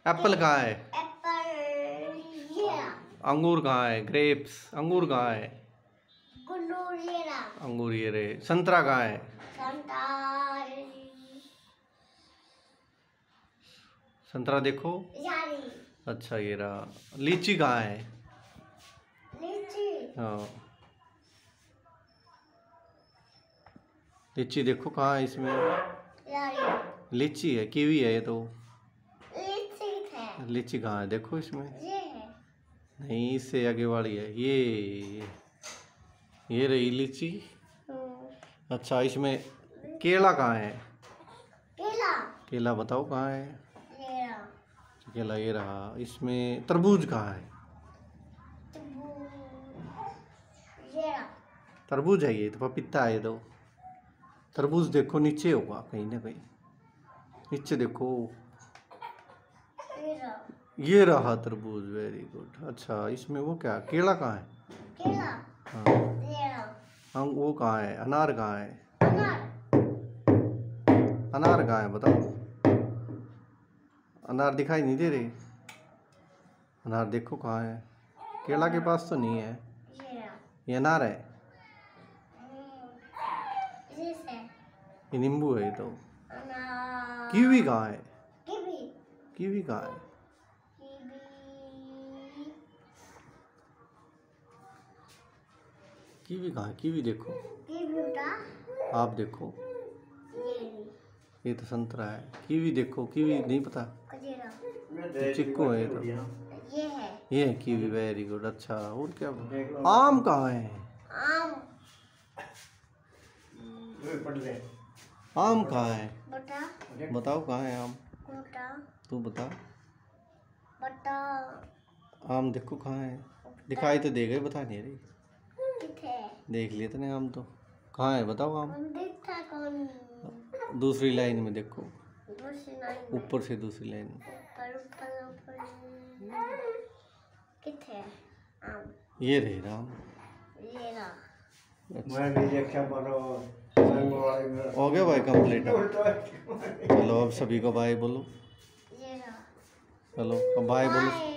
Apple कहाँ है? Apple ये रहा। अंगूर कहाँ है? ग्रेप्स। अंगूर कहाँ है? अंगूर ये रहा। अंगूर ये रहे। संतरा कहाँ है? संतरा संतरा देखो। यारी। अच्छा ये रहा। लीची कहाँ है? लीची। हाँ लीची देखो कहाँ है इसमें? यारी। लीची है, कीवी है ये तो। लीची है। लीची कहाँ है देखो इसमें? ये है। नहीं, इससे आगे वाली है ये रही लीची। अच्छा इसमें केला कहाँ है? केला। केला बताओ कहाँ है? ये रहा। केला ये रहा। इसमें तरबूज कहाँ है? ये रहा। तरबूज है ये तो, पपीता है ये तो। तरबूज देखो नीचे होगा कहीं ना कहीं, नीचे देखो। ये रहा तरबूज, वेरी गुड। अच्छा इसमें वो क्या, केला कहाँ है? केला। हाँ ये रहा। हाँ वो कहाँ है? अनार कहाँ है? अनार। अनार कहाँ है बताओ? अनार दिखाई नहीं दे रही। अनार देखो कहाँ है? केला के पास तो नहीं है। ये रहा। ये अनार है। ये नींबू है ये तो। अनार। कीवी कहाँ है? कीवी। कीवी कहाँ है? कीवी कहाँ है? कीवी देखो। कीवी उठा। आप देखो। ये तो संतरा है। कीवी देखो, कीवी नहीं पता? चिक्कू है ये तो। ये है कीवी, वेरी गुड। अच्छा और क्या? आम कहाँ है? आम। आम कहाँ है? बता। बताओ कहाँ है आम? बता। तू बता। बता। आम देखो कहाँ है? दिखाई तो दे गए, बता नहीं रही। किथे? देख लिए तूने आम तो। कहाँ है बताओ आम? देखता कौन? दूसरी लाइन में देखो। दूसरी लाइन में। ऊपर से दूसरी लाइन में। ऊपर किथे? आम। ये रहे राम। ये रहा। हो गया भाई कंप्लीट। चलो अब सभी को बाय बोलो। ये रहा। चलो अब बाय बोलो।